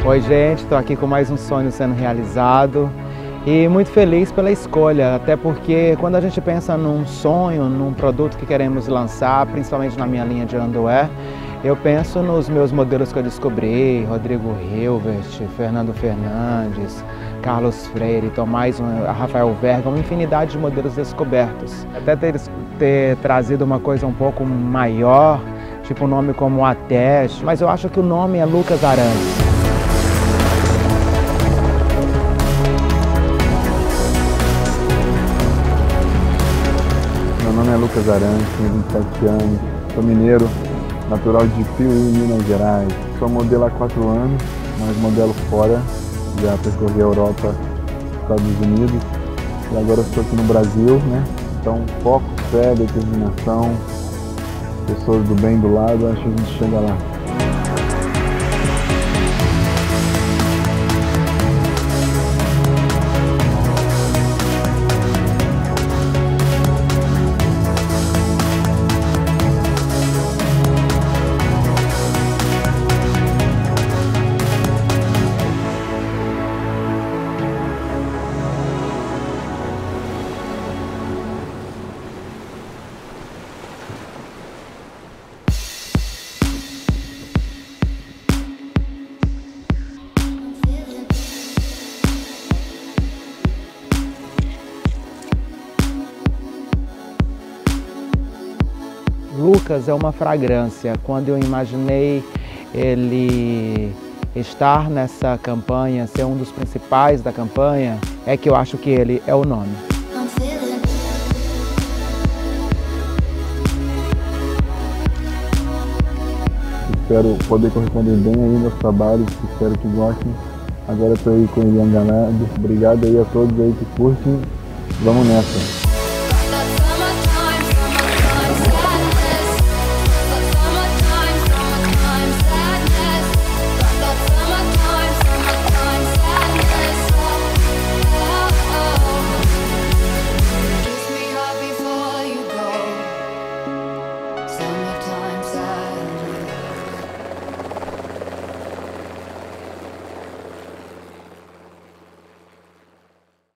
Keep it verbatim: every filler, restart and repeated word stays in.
Oi gente, estou aqui com mais um sonho sendo realizado e muito feliz pela escolha, até porque quando a gente pensa num sonho, num produto que queremos lançar, principalmente na minha linha de underwear, eu penso nos meus modelos que eu descobri, Rodrigo Hilbert, Fernando Fernandes, Carlos Freire, Tomás, Rafael Verga, uma infinidade de modelos descobertos. Até ter, ter trazido uma coisa um pouco maior, tipo um nome como Atesh, mas eu acho que o nome é Lucas Arantes. Meu nome é Lucas Arantes, tenho vinte e sete anos, sou mineiro, natural de Piuí, Minas Gerais. Sou modelo há quatro anos, mas modelo fora, já percorri a Europa, Estados Unidos e agora estou aqui no Brasil, né? Então foco, fé, determinação, pessoas do bem do lado, acho que a gente chega lá. Lucas é uma fragrância. Quando eu imaginei ele estar nessa campanha, ser um dos principais da campanha, é que eu acho que ele é o nome. Espero poder corresponder bem aí nos trabalhos, espero que gostem. Agora estou aí com ele enganado. Obrigado aí a todos aí que curtem. Vamos nessa.